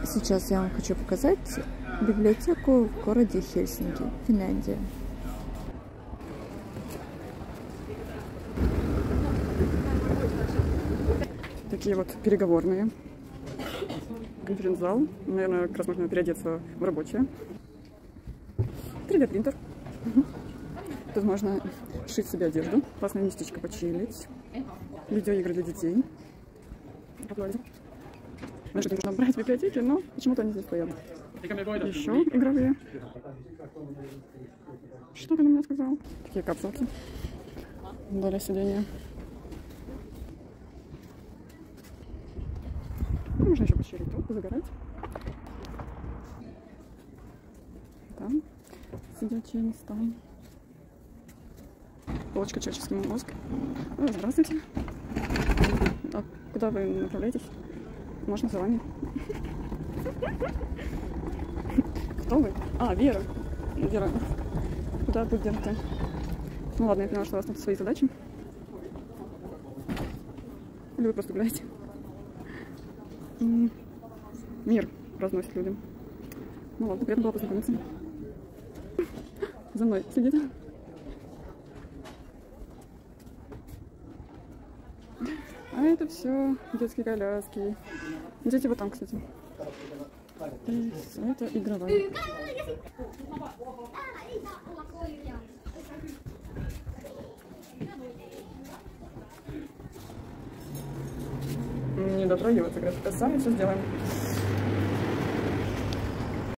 Сейчас я вам хочу показать библиотеку в городе Хельсинки, Финляндия. Такие вот переговорные. Конференц-зал. Наверное, как раз можно переодеться в рабочее. 3D принтер. Тут можно шить себе одежду. Классное местечко почилить. Видеоигры для детей. Знаешь, что нужно брать в библиотеке, но почему-то они здесь стоят. Еще игровые. Что ты на меня сказал? Такие капсулки для сидения. Можно еще почилить тут, загорать. Там сидячие места. Полочка человеческий мозг. Здравствуйте. А куда вы направляетесь? Можно за вами. Кто вы? А, Вера. Вера. Куда вы где-то? Ну ладно, я поняла, что у вас тут свои задачи. Или вы просто гуляете? Мир разносит людям. Ну ладно, приятно было познакомиться. За мной следит. А это все детские коляски. Дети вот там, кстати. И это игровая. Не дотрагиваться, говорят, сами все сделаем.